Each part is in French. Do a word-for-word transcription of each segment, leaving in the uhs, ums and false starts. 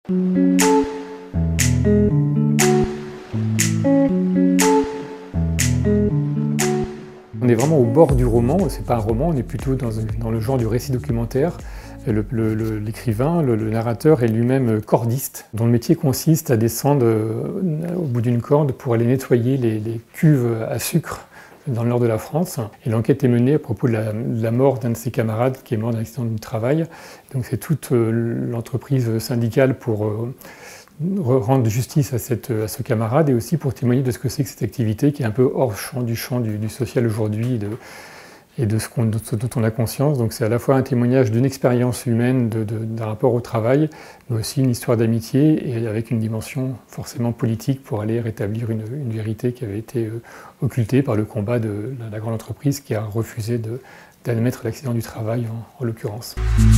On est vraiment au bord du roman, c'est pas un roman, on est plutôt dans, dans le genre du récit documentaire. L'écrivain, le, le, le narrateur est lui-même cordiste, dont le métier consiste à descendre euh, au bout d'une corde pour aller nettoyer les, les cuves à sucre dans le nord de la France. Et l'enquête est menée à propos de la, de la mort d'un de ses camarades qui est mort d'un accident du travail. Donc c'est toute euh, l'entreprise syndicale pour euh, rendre justice à, cette, à ce camarade et aussi pour témoigner de ce que c'est que cette activité qui est un peu hors champ du champ du, du social aujourd'hui et de ce, qu'on, de ce dont on a conscience. Donc c'est à la fois un témoignage d'une expérience humaine, de, de, d'un rapport au travail, mais aussi une histoire d'amitié et avec une dimension forcément politique pour aller rétablir une, une vérité qui avait été euh, occultée par le combat de la, la grande entreprise qui a refusé de, d'admettre l'accident du travail en, en l'occurrence.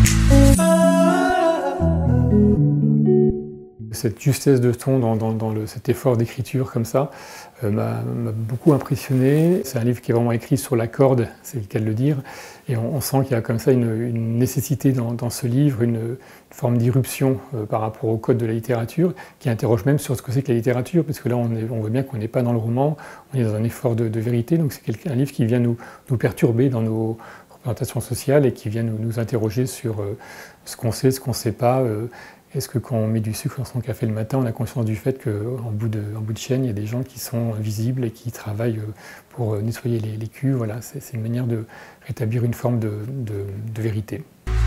Cette justesse de ton dans, dans, dans le, cet effort d'écriture comme ça euh, m'a, m'a beaucoup impressionné. C'est un livre qui est vraiment écrit sur la corde, c'est le cas de le dire, et on, on sent qu'il y a comme ça une, une nécessité dans, dans ce livre, une, une forme d'irruption euh, par rapport au code de la littérature, qui interroge même sur ce que c'est que la littérature, parce que là on, est, on voit bien qu'on n'est pas dans le roman, on est dans un effort de, de vérité, donc c'est un livre qui vient nous, nous perturber dans nos représentations sociales et qui vient nous, nous interroger sur euh, ce qu'on sait, ce qu'on ne sait pas. Euh, Est-ce que quand on met du sucre dans son café le matin, on a conscience du fait qu'en bout de, en bout de chaîne, il y a des gens qui sont invisibles et qui travaillent pour nettoyer les, les cuves. Voilà, c'est, c'est une manière de rétablir une forme de, de, de vérité.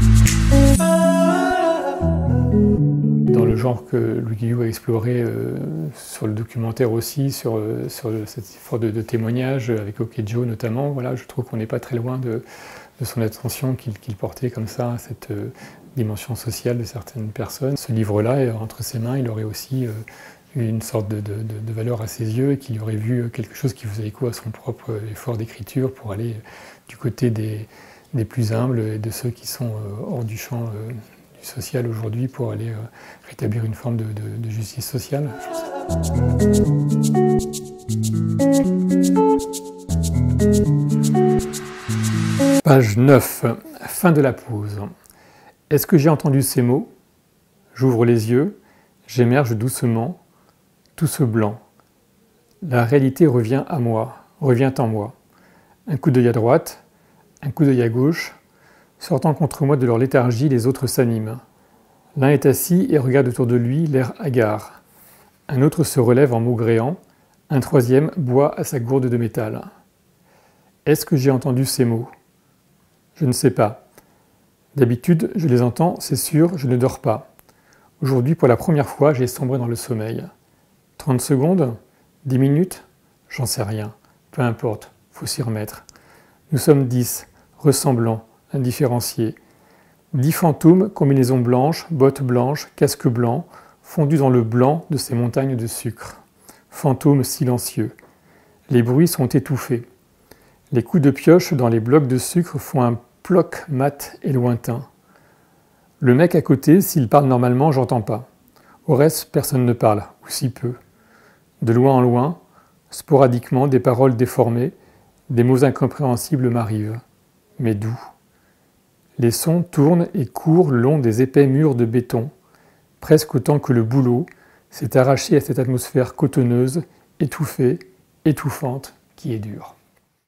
Dans le genre que Louis Guillou a exploré euh, sur le documentaire aussi, sur, euh, sur cette forme de, de témoignage, avec Okedjo notamment, voilà, je trouve qu'on n'est pas très loin de, de son attention qu'il, qu'il portait comme ça à cette euh, dimension sociale de certaines personnes. Ce livre-là, entre ses mains, il aurait aussi euh, eu une sorte de, de, de valeur à ses yeux et qu'il aurait vu quelque chose qui faisait écho à son propre effort d'écriture pour aller du côté des, des plus humbles et de ceux qui sont euh, hors du champ euh, du social aujourd'hui pour aller euh, rétablir une forme de, de, de justice sociale. Page neuf. Fin de la pause. Est-ce que j'ai entendu ces mots? J'ouvre les yeux, j'émerge doucement, tout ce blanc. La réalité revient à moi, revient en moi. Un coup d'œil à droite, un coup d'œil à gauche. Sortant contre moi de leur léthargie, les autres s'animent. L'un est assis et regarde autour de lui, l'air hagard. Un autre se relève en maugréant. Un troisième boit à sa gourde de métal. Est-ce que j'ai entendu ces mots? Je ne sais pas. D'habitude, je les entends, c'est sûr, je ne dors pas. Aujourd'hui, pour la première fois, j'ai sombré dans le sommeil. trente secondes? dix minutes? J'en sais rien. Peu importe, faut s'y remettre. Nous sommes dix, ressemblants, indifférenciés. Dix fantômes, combinaisons blanches, bottes blanches, casque blanc, fondus dans le blanc de ces montagnes de sucre. Fantômes silencieux. Les bruits sont étouffés. Les coups de pioche dans les blocs de sucre font un ploc mat et lointain. Le mec à côté, s'il parle normalement, j'entends pas. Au reste, personne ne parle, ou si peu. De loin en loin, sporadiquement, des paroles déformées, des mots incompréhensibles m'arrivent. Mais d'où? Les sons tournent et courent le long des épais murs de béton, presque autant que le boulot s'est arraché à cette atmosphère cotonneuse, étouffée, étouffante, qui est dure.